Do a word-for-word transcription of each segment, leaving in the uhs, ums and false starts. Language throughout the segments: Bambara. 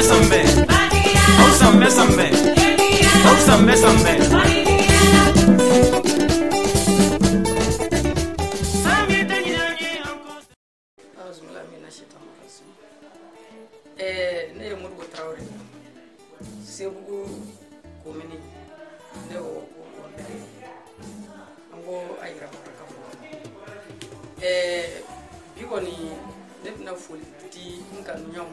sambe au sambe sambe au sambe sambe eh ne Modibo Traoré Sébougou komini ne o o ndari ango ayira ka fo eh bigoni ne na foli ti nka nyam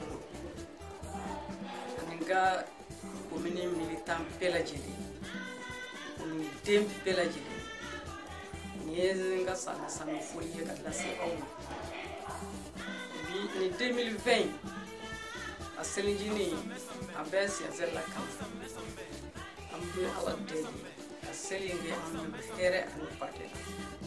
ninga komini militant pelajeli ni dem pelajeli ni nga sana sana foli ka la se au bi ni deux mille vingt a selinjini a bɛ siyansɛ la kan an bɛ ala deli a selinge an bɛ hɛrɛ ani pate la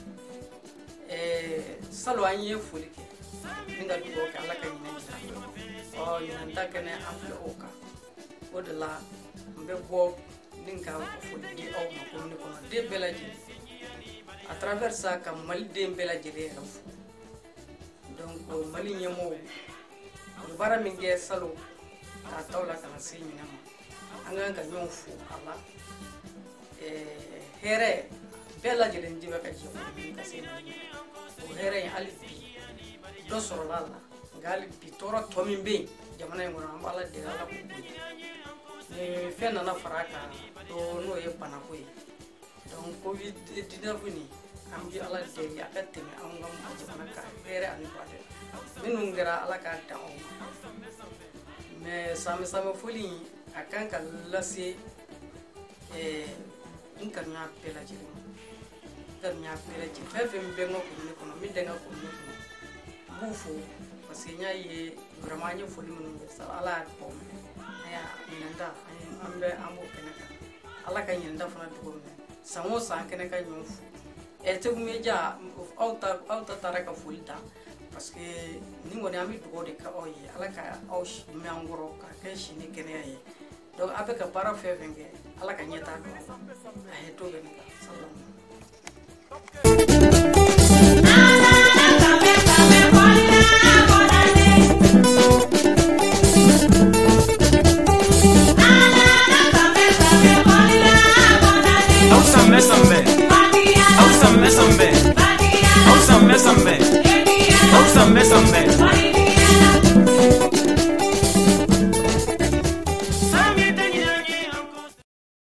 salo an ye foli kɛ ni ka dugawu kɛ ala ka ɲinɛ jira ɔ ɲinɛ ta kɛnɛ an filɛ o kan o de la n bɛ bɔ ni ka foli di aw ma komini kɔnɔ den bɛɛ lajɛlen à travers ça ka Mali den bɛɛ lajɛlen yɛrɛ fo donc Mali ɲɛmɔgɔw bara min kɛ salo ka taw la kana se ɲinɛ ma an kan ka ɲɔgɔn fo a la hɛrɛ bɛɛ lajɛlen ji bɛ ka jɛ ka se Mali o hɛrɛ in hali bi dɔ sɔrɔla a la nka hali bi tɔɔrɔ tɔ min bɛ yen jamana in kɔnɔ an b'a la deli ala k'o bɔ yen ni fɛn nana fara a kan n'o ye banako ye donc covid dix-neuf nin an bɛ ala deli a ka tɛmɛ an ka jamana kan hɛrɛ ani baden minnu kɛra ala k'a dan aw ma mais sami sami foli a kan ka lase n kanuya bɛɛ lajɛlen ma n kanuya bɛɛ lajɛlen fɛn fɛn bɛ n ka komini kɔnɔ min tɛ n ka komini kɔnɔ n b'u fo parce que n y'a ye vraiment an ye foli minnu kɛ sa ala y'a bɔ minɛ an y'a ɲinɛnta an bɛ an b'o kɛnɛ kan ala ka ɲinɛnta fana dogo minɛ san o san kɛnɛ ka ɲɔgɔn fo Tegou Média aw ta aw ta taara ka foli ta parce que ni kɔni an bɛ dugawu de kɛ aw ye ala ka aw mɛn an kɔrɔ ka kɛ si ni kɛnɛya ye donc a bɛ ka baara fɛn fɛn kɛ ala ka ɲɛtaa don a ye to bɛ ne kan salamu